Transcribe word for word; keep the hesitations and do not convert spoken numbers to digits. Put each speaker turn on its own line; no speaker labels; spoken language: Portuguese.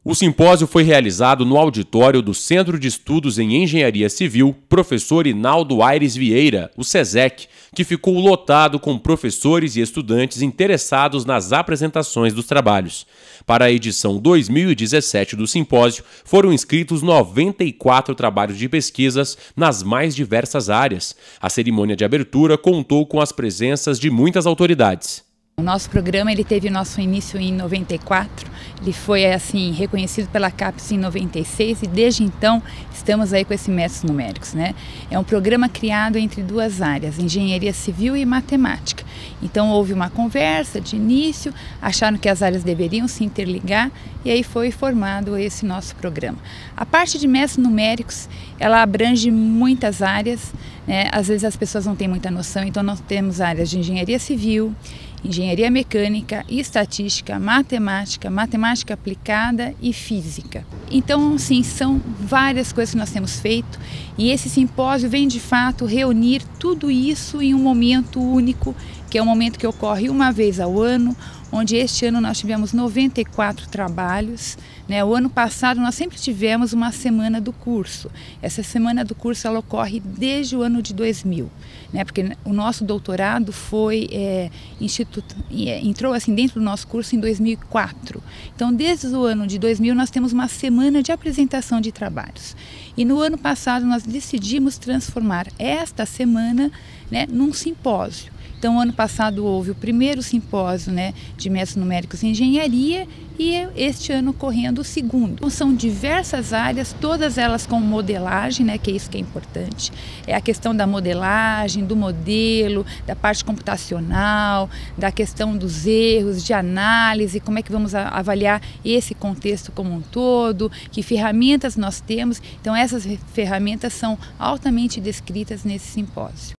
O simpósio foi realizado no auditório do Centro de Estudos em Engenharia Civil Professor Inaldo Aires Vieira, o SESEC, que ficou lotado com professores e estudantes interessados nas apresentações dos trabalhos. Para a edição dois mil e dezessete do simpósio, foram inscritos noventa e quatro trabalhos de pesquisas nas mais diversas áreas. A cerimônia de abertura contou com as presenças de muitas autoridades.
O nosso programa ele teve nosso início em noventa e quatro, ele foi assim reconhecido pela CAPES em noventa e seis e desde então estamos aí com esses métodos numéricos, né? É um programa criado entre duas áreas, engenharia civil e matemática. Então houve uma conversa de início, acharam que as áreas deveriam se interligar e aí foi formado esse nosso programa. A parte de métodos numéricos, ela abrange muitas áreas, né? Às vezes as pessoas não têm muita noção, então nós temos áreas de engenharia civil, engenharia mecânica, estatística, matemática, matemática aplicada e física. Então, sim, são várias coisas que nós temos feito e esse simpósio vem de fato reunir tudo isso em um momento único, que é um momento que ocorre uma vez ao ano, onde este ano nós tivemos noventa e quatro trabalhos, né? O ano passado nós sempre tivemos uma semana do curso. Essa semana do curso ela ocorre desde o ano de dois mil, né? Porque o nosso doutorado foi é, instituto, é, entrou assim dentro do nosso curso em dois mil e quatro. Então, desde o ano de dois mil nós temos uma semana de apresentação de trabalhos. E no ano passado nós decidimos transformar esta semana, né, num simpósio. Então, ano passado houve o primeiro simpósio, né, de métodos numéricos em engenharia e este ano correndo o segundo. Então, são diversas áreas, todas elas com modelagem, né, que é isso que é importante. É a questão da modelagem, do modelo, da parte computacional, da questão dos erros, de análise, como é que vamos avaliar esse contexto como um todo, que ferramentas nós temos. Então, essas ferramentas são altamente descritas nesse simpósio.